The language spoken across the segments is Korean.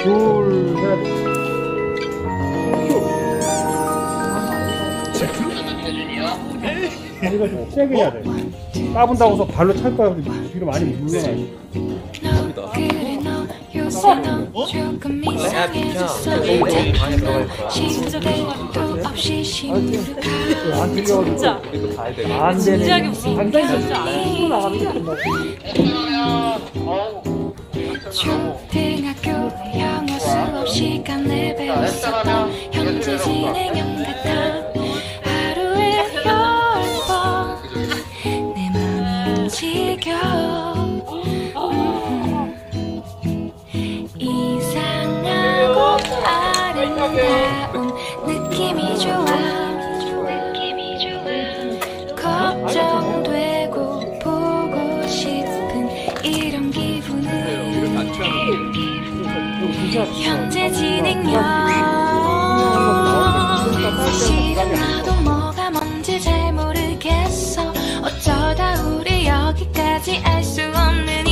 둘, 셋. 이거 좀 세게 해야 돼. 까분다고 해서 발로 찰 거야. 뒤로 많이 물러나야지. 야 비켜. 너무 많이 들어갈 거야. 안 들려. 진짜 안 되네. 진지하게 웃어. 당장이 진짜. 안 나가는 게 끝나고. 초등학교 영어 수업 시간에 배웠었던 현재 진행형 같아. 하루에 10번 내 맘 움직여. 이상하고 아름다운 느낌이 좋아. 걱정되고 보고 싶은 이런 기분을 현재 진행형. 사실은 나도 뭐가 뭔지 잘 모르겠어. 어쩌다 우리 여기까지 알 수 없는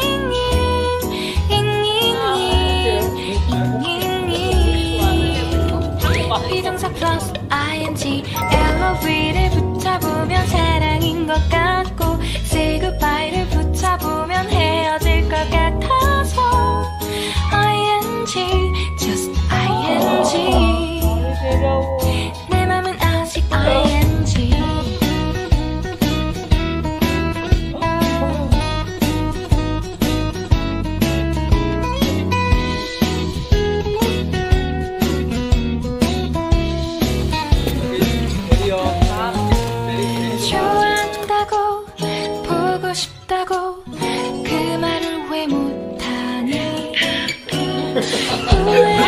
비동사 플러스 ing LOV를 붙여보면 사랑인 것 같고 say goodbye를 붙여보면 헤어질 것 같아서 ing just ing 내 맘은 아직 ing. 좋아한다고 보고 싶다고 그 말을 왜 못하니. 후회